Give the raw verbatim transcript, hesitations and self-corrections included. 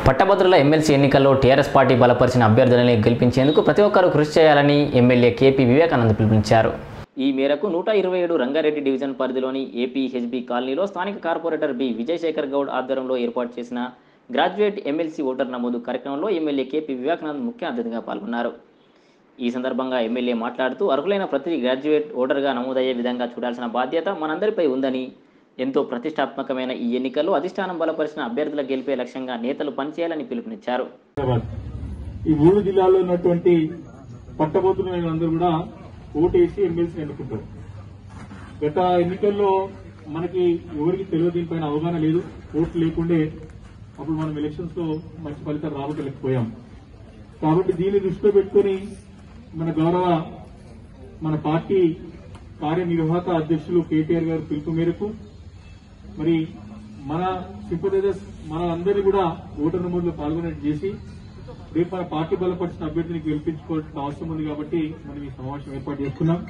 పట్టభద్రుల ఎమ్మెల్సీ ఎన్నికల్లో TRS party బలపరిచిన అభ్యర్థులని గెలిపించేందుకు ప్రతి ఒక్కరూ కృషి చేయాలని ఎమ్మెల్యే కేపీ వివేకానంద్ పిలుపునిచ్చారు. ఈ మేరకు నూట ఇరవై ఏడు రంగారెడ్డి డివిజన్ పరిధిలోని ఏపీ హెచ్బీ కాలనీలో స్థానిక కార్పొరేటర్ బి విజయశేఖర్ గౌడ్ ఆధ్వర్యంలో ఏర్పాటు చేసిన గ్రాడ్యుయేట్ ఎమ్మెల్సీ ఓటర్ నమోదు కార్యక్రమంలో ఎమ్మెల్యే కేపీ వివేకానంద్ ముఖ్య అతిథిగా పాల్గొన్నారు. ఈ సందర్భంగా ఎమ్మెల్యే మాట్లాడుతూ అర్హులైన ప్రతి గ్రాడ్యుయేట్ ఓటర్గా నమోదయ్యే విధంగా చూడాల్సిన బాధ్యత మనందరిపై ఉందని, ఎంతో ప్రతిష్టాత్మకమైన ఈ ఎన్నికల్లో అధిష్టానం బలపరిచిన అభ్యర్థుల గెలిపే లక్ష్యంగా నేతలు పనిచేయాలని పిలుపునిచ్చారు. ఈ మూడు జిల్లాల్లో ఉన్నటువంటి పట్టభద్రులందరూ కూడా ఓటేసి ఎమ్మెల్సీ ఎన్నుకుంటారు. గత ఎన్నికల్లో మనకి ఎవరికి తెలియదు, దీనిపైన అవగాహన లేదు. ఓట్లు లేకుండే అప్పుడు మనం ఎలక్షన్స్ లో మంచి ఫలితాలు రాబట్టలేకపోయాం. కాబట్టి దీన్ని దృష్టిలో పెట్టుకుని మన గౌరవ మన పార్టీ కార్యనిర్వాహక అధ్యక్షులు కేటీఆర్ గారి పిలుపు మేరకు మరి మన సింపథైజర్స్ మన అందరినీ కూడా ఓటర్ నమోదులో పాల్గొనేట్టు చేసి రేపు మన పార్టీ బలపరిచిన అభ్యర్థిని గెలిపించుకోవాల్సిన అవసరం ఉంది. కాబట్టి మనం ఈ సమావేశం ఏర్పాటు చేసుకున్నాం.